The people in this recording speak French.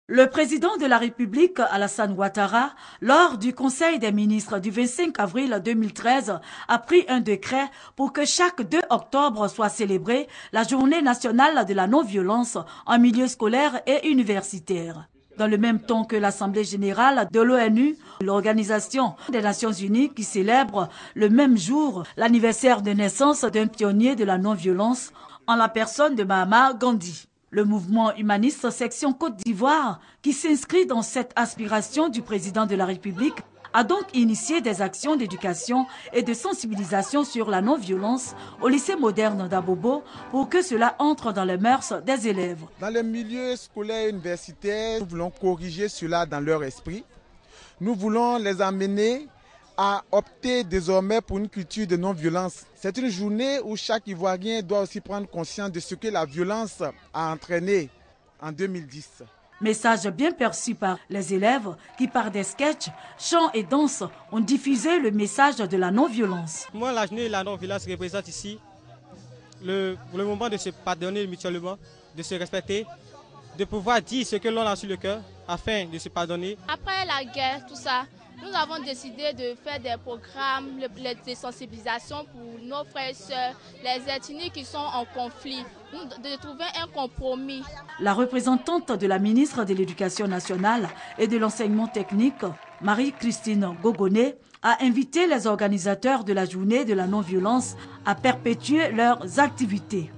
Le président de la République, Alassane Ouattara, lors du Conseil des ministres du 25 avril 2013, a pris un décret pour que chaque 2 octobre soit célébrée la Journée nationale de la non-violence en milieu scolaire et universitaire. Dans le même temps que l'Assemblée générale de l'ONU, l'Organisation des Nations unies qui célèbre le même jour l'anniversaire de naissance d'un pionnier de la non-violence en la personne de Mahatma Gandhi. Le mouvement humaniste section Côte d'Ivoire, qui s'inscrit dans cette aspiration du président de la République, a donc initié des actions d'éducation et de sensibilisation sur la non-violence au lycée moderne d'Abobo pour que cela entre dans les mœurs des élèves. Dans les milieux scolaires et universitaires, nous voulons corriger cela dans leur esprit. Nous voulons les amener à opter désormais pour une culture de non-violence. C'est une journée où chaque Ivoirien doit aussi prendre conscience de ce que la violence a entraîné en 2010. Message bien perçu par les élèves qui, par des sketchs, chants et danses, ont diffusé le message de la non-violence. Moi, la journée de la non-violence représente ici le moment de se pardonner mutuellement, de se respecter, de pouvoir dire ce que l'on a sur le cœur afin de se pardonner. Après la guerre, tout ça, nous avons décidé de faire des programmes de sensibilisation pour nos frères et sœurs, les ethnies qui sont en conflit, de trouver un compromis. La représentante de la ministre de l'Éducation nationale et de l'enseignement technique, Marie-Christine Gogoné, a invité les organisateurs de la journée de la non-violence à perpétuer leurs activités.